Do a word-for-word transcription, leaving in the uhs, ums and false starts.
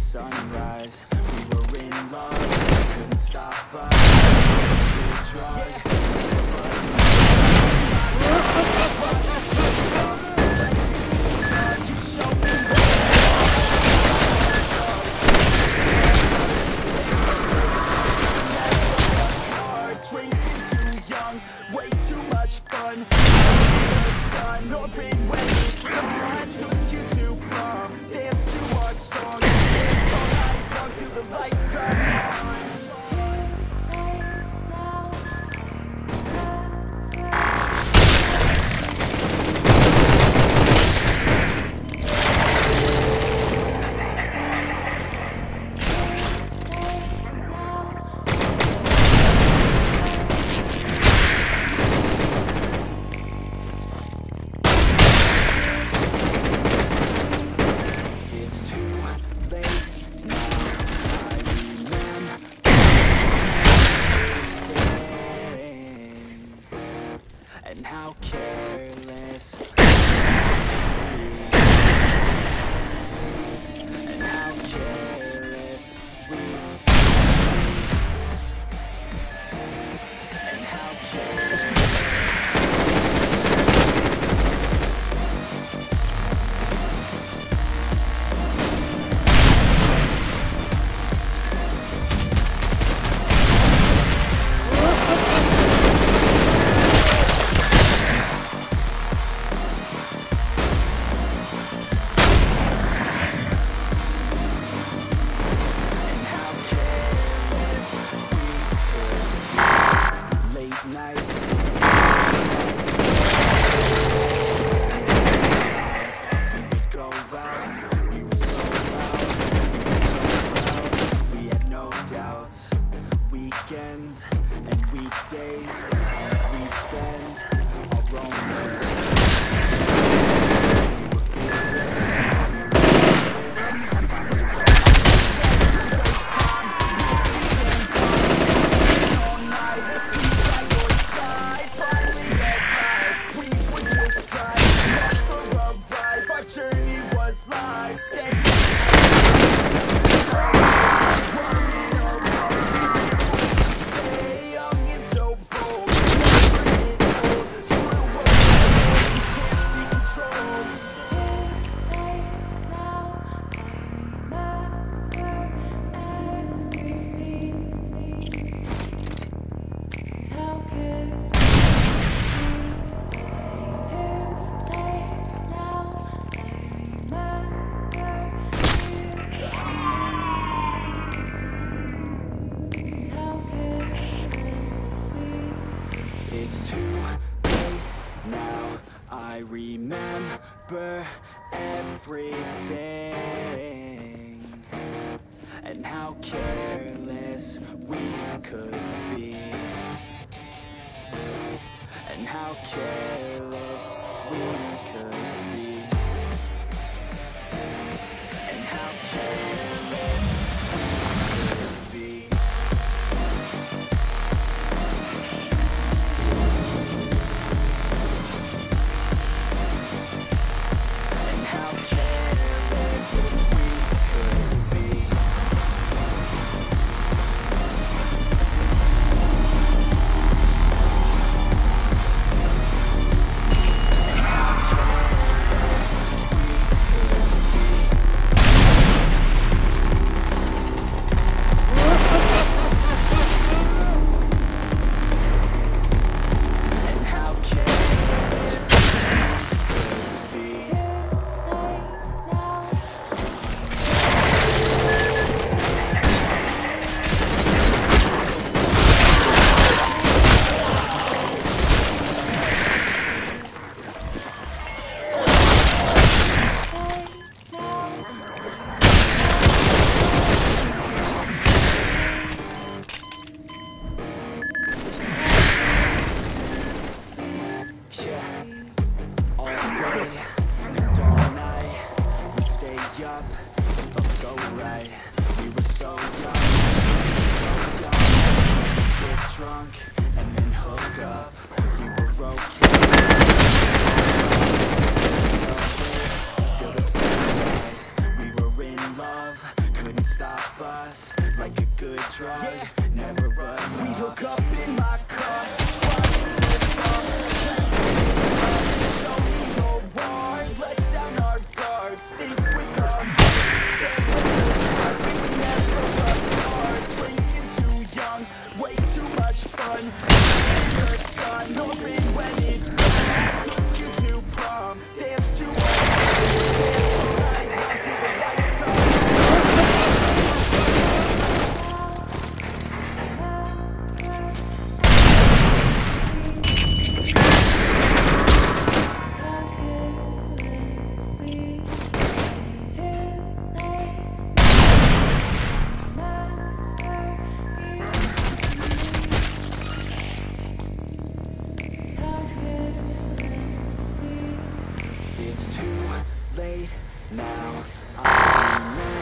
sunrise. We were in love, couldn't stop us. We drug, you showed me hard, drinking too young, way too much fun. The sun, or been waves, I took you too far. Dance to our song, dance all night long till the lights come on. And how careless we, and how careless we, and how careless. Weekends and weekdays we spend our own our journey was life. Stay It's too late now, I remember everything. And how careless we could be. And how careless we could be. And how careless we could be. Now it's too late now. I'm